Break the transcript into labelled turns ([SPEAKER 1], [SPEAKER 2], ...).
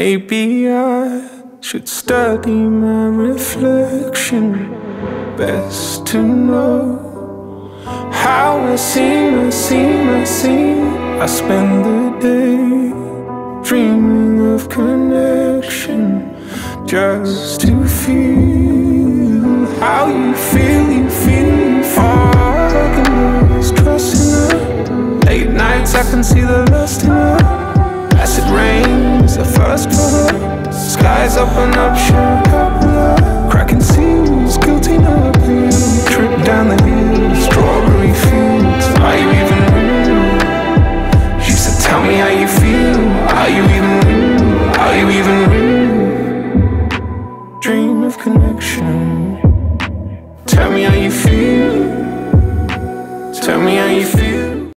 [SPEAKER 1] Maybe I should study my reflection. Best to know how I seem. I spend the day dreaming of connection, just to feel how you feel. Organized, trusting her. Late nights I can see the lust in her. Acid rains, the first for her. Skies open up, share a couple of cracking seals, guilty not real. Trip down the hill, strawberry fields. Are you even real? She said, tell me how you feel. Are you even real? Are you even real? Dream of connection. Tell me how you feel. Tell me how you feel.